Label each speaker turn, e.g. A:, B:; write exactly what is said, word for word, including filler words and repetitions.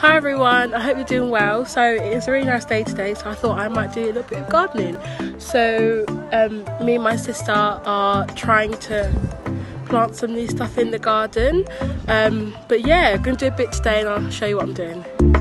A: Hi everyone, I hope you're doing well. So it's a really nice day today, so I thought I might do a little bit of gardening. So um, me and my sister are trying to plant some new stuff in the garden. Um, but yeah, I'm going to do a bit today and I'll show you what I'm doing.